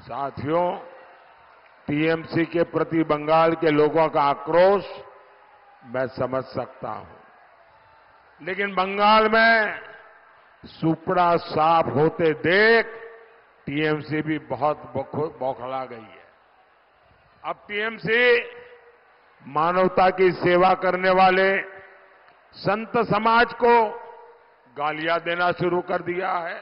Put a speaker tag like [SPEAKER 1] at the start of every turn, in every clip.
[SPEAKER 1] साथियों, टीएमसी के प्रति बंगाल के लोगों का आक्रोश मैं समझ सकता हूं, लेकिन बंगाल में सुपड़ा साफ होते देख टीएमसी भी बहुत बौखला गई है। अब टीएमसी मानवता की सेवा करने वाले संत समाज को गालियां देना शुरू कर दिया है।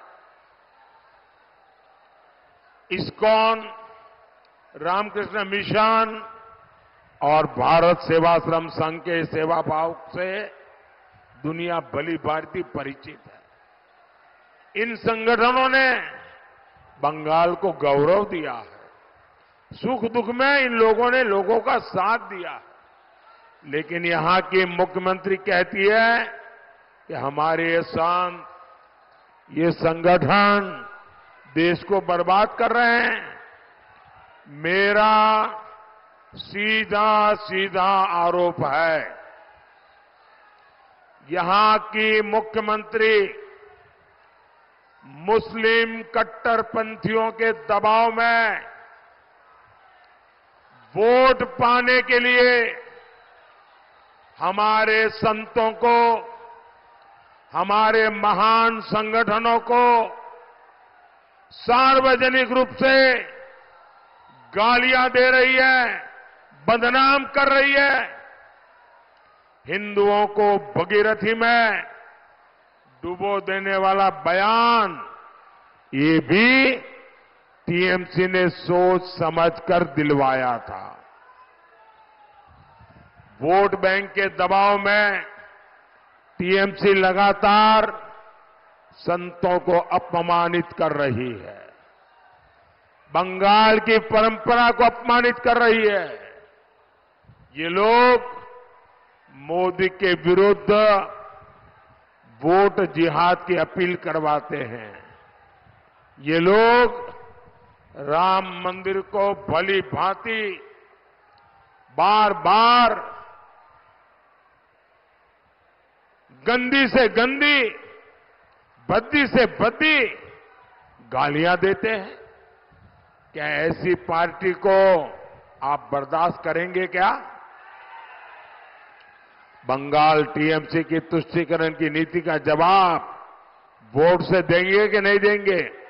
[SPEAKER 1] इस्कॉन, रामकृष्ण मिशन और भारत सेवाश्रम संघ के सेवा भाव से दुनिया भली भांति परिचित है। इन संगठनों ने बंगाल को गौरव दिया है। सुख दुख में इन लोगों ने लोगों का साथ दिया है। लेकिन यहां की मुख्यमंत्री कहती है कि हमारे ये संगठन देश को बर्बाद कर रहे हैं। मेरा सीधा सीधा आरोप है, यहां की मुख्यमंत्री मुस्लिम कट्टरपंथियों के दबाव में वोट पाने के लिए हमारे संतों को, हमारे महान संगठनों को सार्वजनिक रूप से गालियां दे रही है, बदनाम कर रही है। हिंदुओं को भगीरथी में डुबो देने वाला बयान ये भी टीएमसी ने सोच समझकर दिलवाया था। वोट बैंक के दबाव में टीएमसी लगातार संतों को अपमानित कर रही है, बंगाल की परंपरा को अपमानित कर रही है। ये लोग मोदी के विरुद्ध वोट जिहाद की अपील करवाते हैं। ये लोग राम मंदिर को भली भांति बार बार गंदी से गंदी, भद्दी से भद्दी गालियां देते हैं। क्या ऐसी पार्टी को आप बर्दाश्त करेंगे क्या? बंगाल टीएमसी की तुष्टीकरण की नीति का जवाब वोट से देंगे कि नहीं देंगे?